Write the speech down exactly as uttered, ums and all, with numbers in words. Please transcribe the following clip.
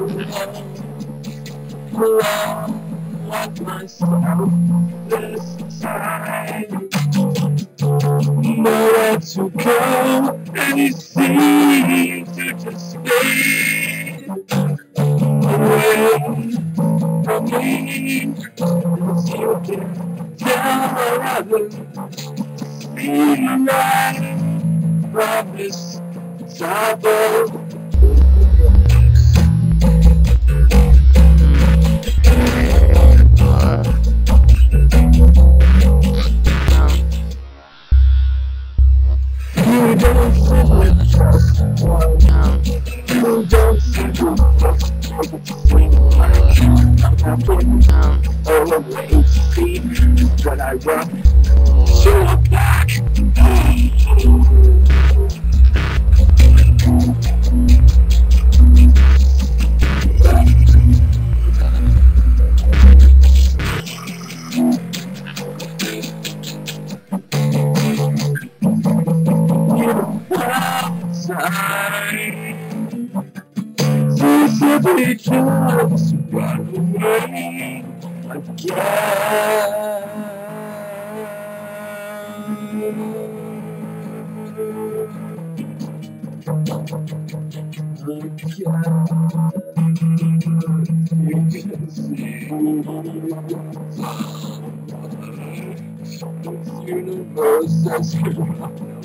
Like myself this time, nowhere to go, and you seem to just fade away from me. As you can tell, I haven't seen right from this type of you don't seem to trust one. You don't seem to trust one. Swing like I'm happening all the way to see when I run. So I'm back. You simply just run away again. You can see this universe as you